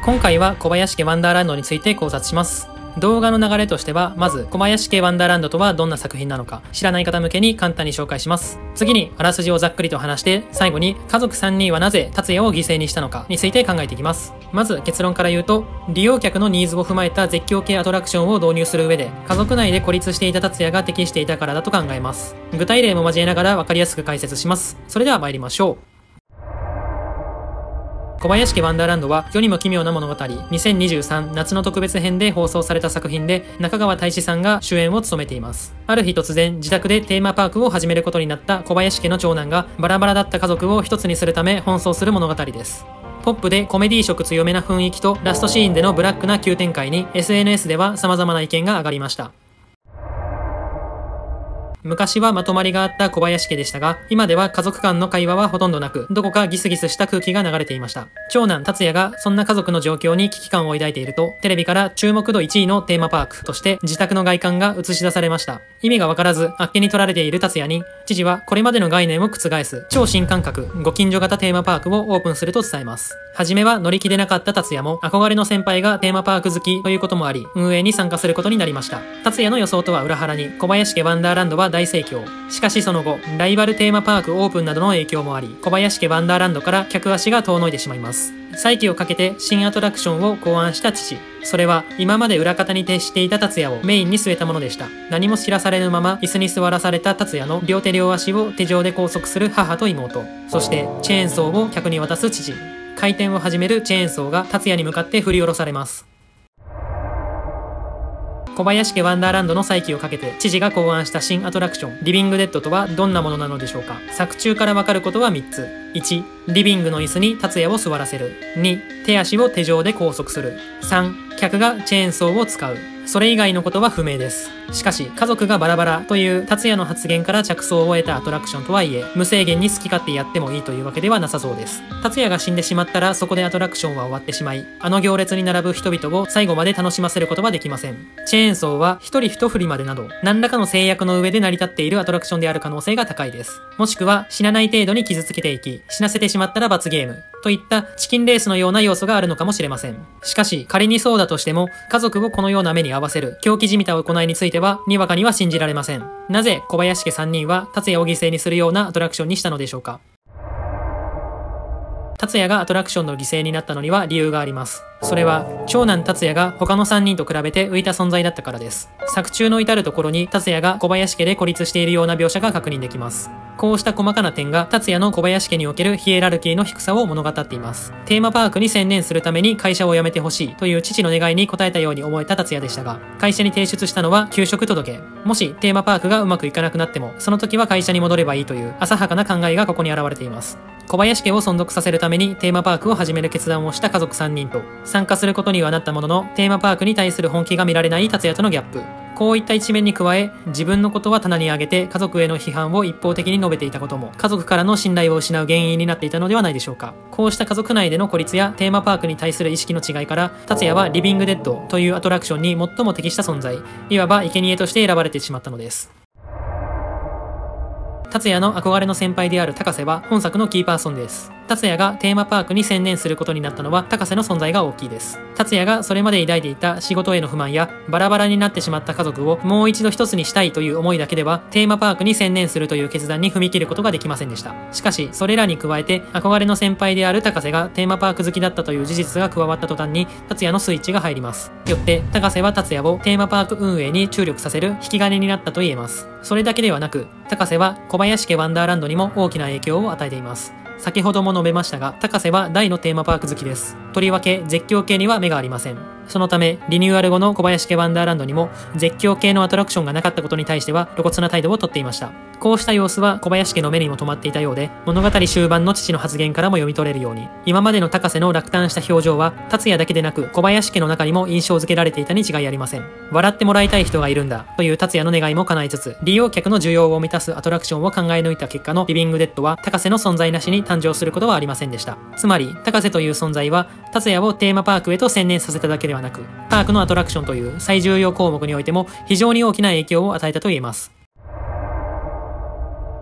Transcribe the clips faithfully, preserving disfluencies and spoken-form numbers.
今回は小林家ワンダーランドについて考察します。動画の流れとしては、まず小林家ワンダーランドとはどんな作品なのか知らない方向けに簡単に紹介します。次にあらすじをざっくりと話して、最後に家族さんにんはなぜ達也を犠牲にしたのかについて考えていきます。まず結論から言うと、利用客のニーズを踏まえた絶叫系アトラクションを導入する上で、家族内で孤立していた達也が適していたからだと考えます。具体例も交えながら分かりやすく解説します。それでは参りましょう。小林家ワンダーランドは世にも奇妙な物語にせんにじゅうさん夏の特別編で放送された作品で、中川大志さんが主演を務めています。ある日突然自宅でテーマパークを始めることになった小林家の長男がバラバラだった家族を一つにするため奔走する物語です。ポップでコメディ色強めな雰囲気とラストシーンでのブラックな急展開に エスエヌエス では様々な意見が上がりました。昔はまとまりがあった小林家でしたが、今では家族間の会話はほとんどなく、どこかギスギスした空気が流れていました。長男達也がそんな家族の状況に危機感を抱いていると、テレビから注目度いちいのテーマパークとして自宅の外観が映し出されました。意味がわからずあっけに取られている達也に、知事はこれまでの概念を覆す超新感覚ご近所型テーマパークをオープンすると伝えます。はじめは乗り気でなかった達也も、憧れの先輩がテーマパーク好きということもあり、運営に参加することになりました。達也の予想とは裏腹に小林家ワンダーランドは大盛況。しかしその後、ライバルテーマパークオープンなどの影響もあり、小林家ワンダーランドから客足が遠のいてしまいます。再起をかけて新アトラクションを考案した父。それは今まで裏方に徹していた達也をメインに据えたものでした。何も知らされぬまま椅子に座らされた達也の両手両足を手錠で拘束する母と妹。そしてチェーンソーを客に渡す父。回転を始めるチェーンソーが達也に向かって振り下ろされます。小林家ワンダーランドの再起をかけて知事が考案した新アトラクションリビングデッドとはどんなものなのでしょうか。作中からわかることはみっつ。いち、リビングの椅子に達也を座らせる。に、手足を手錠で拘束する。さん、客がチェーンソーを使う。それ以外のことは不明です。しかし家族がバラバラという達也の発言から着想を得たアトラクションとはいえ、無制限に好き勝手やってもいいというわけではなさそうです。達也が死んでしまったらそこでアトラクションは終わってしまい、あの行列に並ぶ人々を最後まで楽しませることはできません。チェーンソーは一人一振りまでなど、何らかの制約の上で成り立っているアトラクションである可能性が高いです。もしくは死なない程度に傷つけていき、死なせてしまったら罰ゲームといったチキンレースのような要素があるのかもしれません。しかし仮にそうだとしても、家族をこのような目に合わせる狂気じみた行いについてはにわかには信じられません。なぜ小林家さんにんは達也を犠牲にするようなアトラクションにしたのでしょうか。達也がアトラクションの犠牲になったのには理由があります。それは長男達也が他のさんにんと比べて浮いた存在だったからです。作中の至るところに達也が小林家で孤立しているような描写が確認できます。こうした細かな点が達也の小林家におけるヒエラルキーの低さを物語っています。テーマパークに専念するために会社を辞めてほしいという父の願いに応えたように思えた達也でしたが、会社に提出したのは休職届。もしテーマパークがうまくいかなくなっても、その時は会社に戻ればいいという浅はかな考えがここに現れています。小林家を存続させるためにテーマパークを始める決断をした家族さんにんと、参加することにはなったもののテーマパークに対する本気が見られない達也とのギャップ。こういった一面に加え、自分のことは棚に上げて家族への批判を一方的に述べていたことも、家族からの信頼を失う原因になっていたのではないでしょうか。こうした家族内での孤立やテーマパークに対する意識の違いから、達也はリビングデッドというアトラクションに最も適した存在、いわば生贄として選ばれてしまったのです。達也の憧れの先輩である高瀬は本作のキーパーソンです。達也がテーマパークに専念することになったのは高瀬の存在が大きいです。達也がそれまで抱いていた仕事への不満やバラバラになってしまった家族をもう一度一つにしたいという思いだけではテーマパークに専念するという決断に踏み切ることができませんでした。しかしそれらに加えて憧れの先輩である高瀬がテーマパーク好きだったという事実が加わった途端に達也のスイッチが入ります。よって高瀬は達也をテーマパーク運営に注力させる引き金になったと言えます。それだけではなく、高瀬は小林家ワンダーランドにも大きな影響を与えています。先ほども述べましたが、高瀬は大のテーマパーク好きです。とりわけ絶叫系には目がありません。そのためリニューアル後の小林家ワンダーランドにも絶叫系のアトラクションがなかったことに対しては露骨な態度をとっていました。こうした様子は小林家の目にも留まっていたようで、物語終盤の父の発言からも読み取れるように、今までの高瀬の落胆した表情は達也だけでなく小林家の中にも印象付けられていたに違いありません。笑ってもらいたい人がいるんだという達也の願いも叶いつつ、利用客の需要を満たすアトラクションを考え抜いた結果のリビングデッドは高瀬の存在なしに誕生することはありませんでした。つまり高瀬という存在は達也をテーマパークへと専念させただけではなく、パークのアトラクションという最重要項目においても非常に大きな影響を与えたと言えます。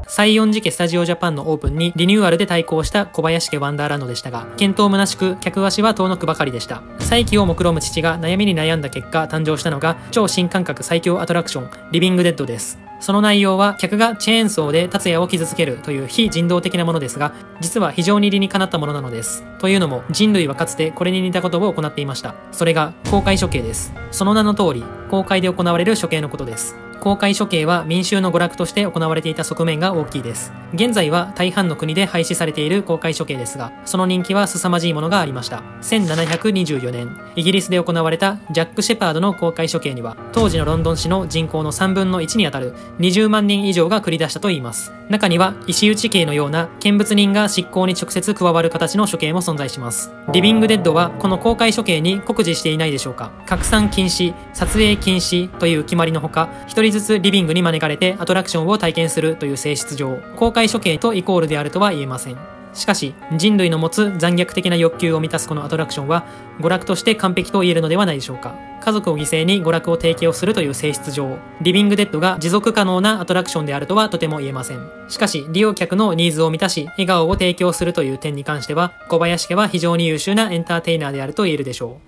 西園寺家スタジオジャパンのオープンにリニューアルで対抗した小林家ワンダーランドでしたが、健闘虚しく客足は遠のくばかりでした。再起を目論む父が悩みに悩んだ結果誕生したのが超新感覚最強アトラクションリビングデッドです。その内容は客がチェーンソーで達也を傷つけるという非人道的なものですが、実は非常に理にかなったものなのです。というのも人類はかつてこれに似たことを行っていました。それが公開処刑です。その名の通り公開で行われる処刑のことです。公開処刑は民衆の娯楽として行われていた側面が大きいです。現在は大半の国で廃止されている公開処刑ですが、その人気は凄まじいものがありました。せんななひゃくにじゅうよねん、イギリスで行われたジャック・シェパードの公開処刑には、当時のロンドン市の人口のさんぶんのいちにあたるにじゅうまんにん以上が繰り出したといいます。中には石打ち刑のような見物人が執行に直接加わる形の処刑も存在します。リビングデッドはこの公開処刑に酷似していないでしょうか。拡散禁止、撮影禁止という決まりのほか、一人ずつリビングに招かれてアトラクションを体験するという性質上、公開処刑とイコールであるとは言えません。しかし、人類の持つ残虐的な欲求を満たすこのアトラクションは、娯楽として完璧と言えるのではないでしょうか。家族を犠牲に娯楽を提供するという性質上、リビングデッドが持続可能なアトラクションであるとはとても言えません。しかし、利用客のニーズを満たし、笑顔を提供するという点に関しては、小林家は非常に優秀なエンターテイナーであると言えるでしょう。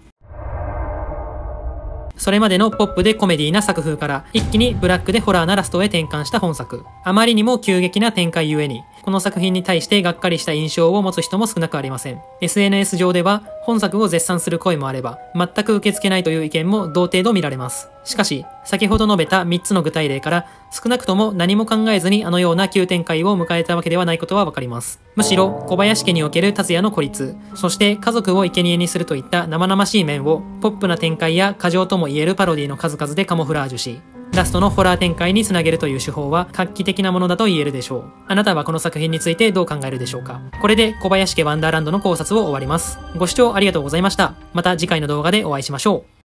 それまでのポップでコメディな作風から一気にブラックでホラーなラストへ転換した本作。あまりにも急激な展開ゆえに、この作品に対してがっかりした印象を持つ人も少なくありません。エスエヌエス 上では本作を絶賛する声もあれば、全く受け付けないという意見も同程度見られます。しかし、先ほど述べたみっつの具体例から、少なくとも何も考えずにあのような急展開を迎えたわけではないことはわかります。むしろ、小林家における達也の孤立、そして家族を生贄にするといった生々しい面を、ポップな展開や過剰とも言えるパロディの数々でカモフラージュし、ラストのホラー展開につなげるという手法は画期的なものだと言えるでしょう。あなたはこの作品についてどう考えるでしょうか。これで小林家ワンダーランドの考察を終わります。ご視聴ありがとうございました。また次回の動画でお会いしましょう。